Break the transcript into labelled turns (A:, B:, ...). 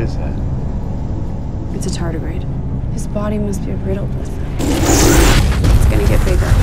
A: is that?
B: It's a tardigrade. His body must be riddled with them. It's gonna get bigger.